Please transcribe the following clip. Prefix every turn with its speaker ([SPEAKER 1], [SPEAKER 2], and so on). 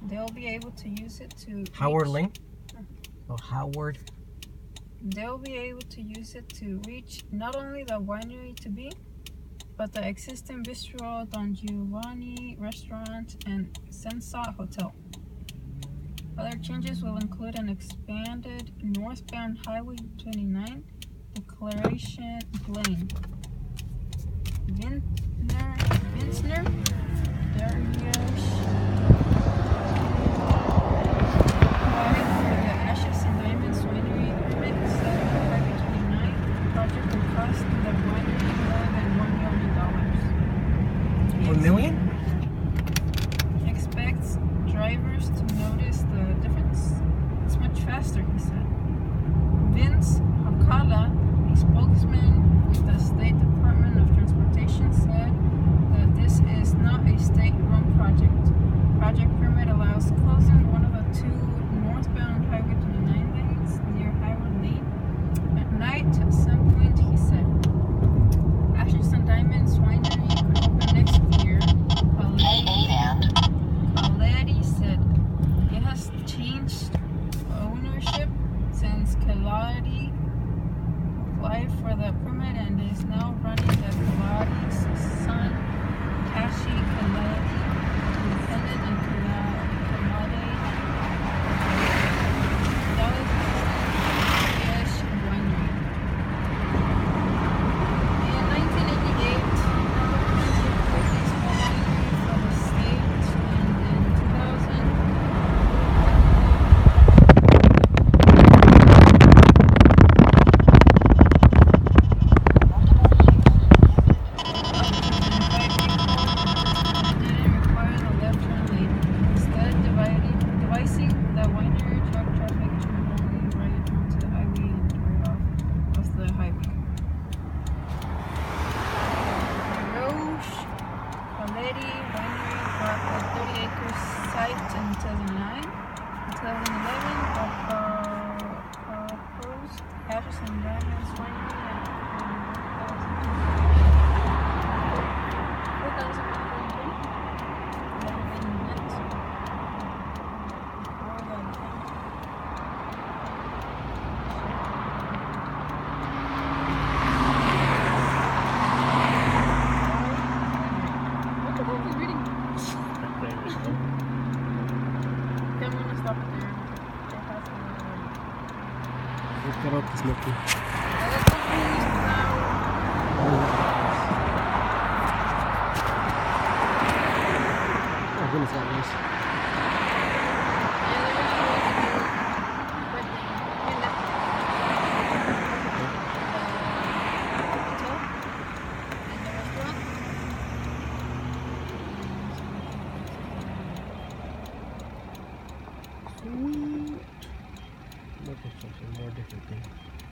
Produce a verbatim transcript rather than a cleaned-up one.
[SPEAKER 1] they'll be able to use it to
[SPEAKER 2] Howard
[SPEAKER 1] reach,
[SPEAKER 2] Lane? Oh, Howard.
[SPEAKER 1] They'll be able to use it to reach not only the winery to be, but the existing bistro, Don Giovanni restaurant, and Sensat Hotel. Other changes will include an expanded northbound Highway twenty-nine declaration lane. Vintner, Vintner, Darius, Five for the Ashes and Diamonds Winery permit set for Highway twenty-nine. The project will cost the winery more than one million dollars.
[SPEAKER 2] One million?
[SPEAKER 1] Expects drivers to notice the difference. It's much faster, he said. Vince Hakala, a spokesman with the State Department of Transportation, said that this is not a state-run project. Project permit allows closing one of the two northbound Highway twenty-nine lanes near Howard Lane at night at some point, he said. Ashes and Diamonds Winery could open next year. Valeri said it has changed ownership since Kaladi applied for the permit and is now running the Kaladi's son, Kashi Kaladi, independent and Kaladi Dalish Winery. In nineteen eighty-eight, Napa C A purchased a winery from the state, and in two thousand, didn't require the left turn lane, instead dividing, devising the winery truck traffic to only right onto the highway and right off of the highway. Roche Valeri Winery bought a thirty acre site in two thousand nine. In twenty eleven, the proposed Ashes and Diamonds Winery and four thousand people in total. Never been met. More than what the hell are we reading? I'm gonna stop it there. It has to
[SPEAKER 2] Let's get out the smoking. Oh, goodness, that was. Sweet. Look at something more different thing.